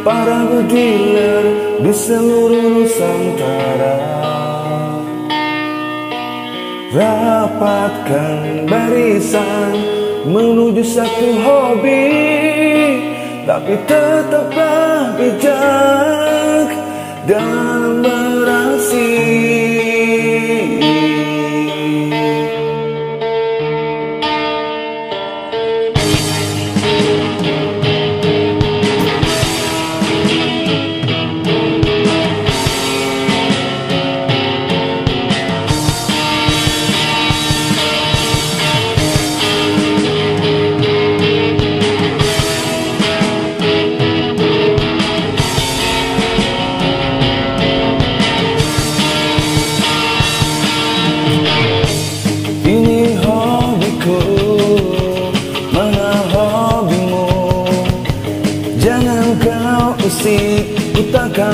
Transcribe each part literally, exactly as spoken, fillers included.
para bergilir di seluruh Nusantara. Rapatkan barisan menuju satu hobi, tapi tetaplah bijak dalam beraksi. Jangan kau usik, ku takkan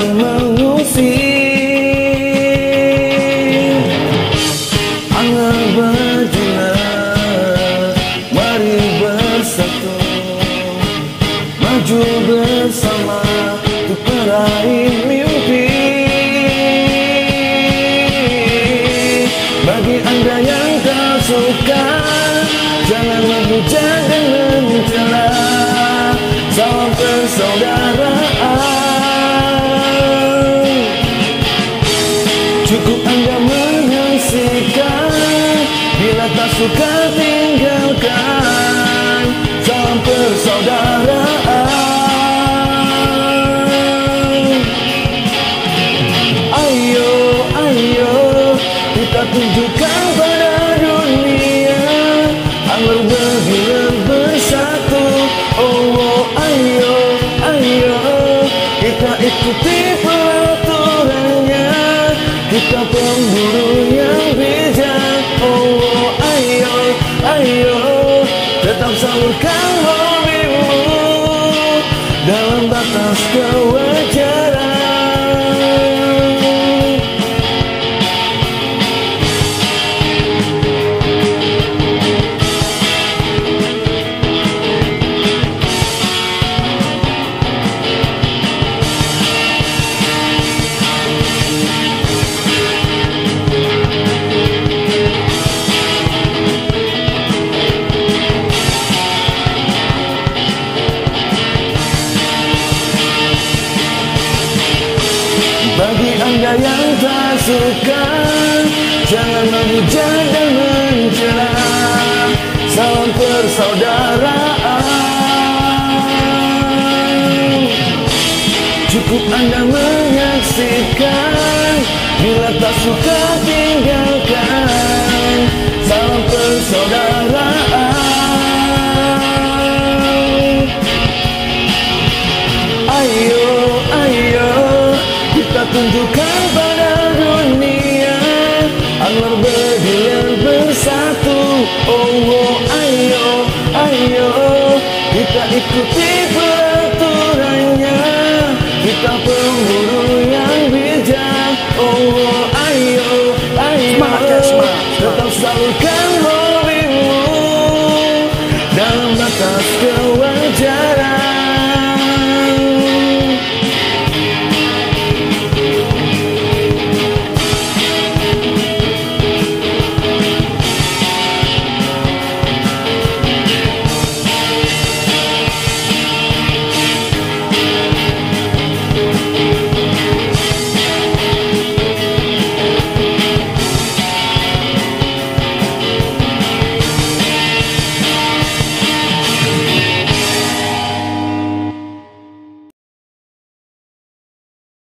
mengusik. Anggar berjinak, mari bersatu, maju bersama untuk meraih mimpi. Bagi Anda yang tak suka, jangan menghujat dan mencela. Salam persaudaraan, cukup Anda menyaksikan, bila tak suka tinggalkan. Salam persaudaraan. Ayo, ayo, kita tunjukkan pada dunia, agar bergilir bersatu. Oh, oh, ayo, ayo, kita ikuti peraturannya, kita pemburu yang bijak. Oh, oh, ayo, ayo, tetap salurkan hobimu dalam batas kewajaran. Bagi Anda yang tak suka, jangan menghujat dan mencela. Salam persaudaraan, cukup Anda menyaksikan, bila tak suka tinggalkan. Salam persaudaraan. Ayo, ayo, kita tunjukkan pada dunia, agar bergilir bersatu. Oh, oh, ayo, ayo, kita ikuti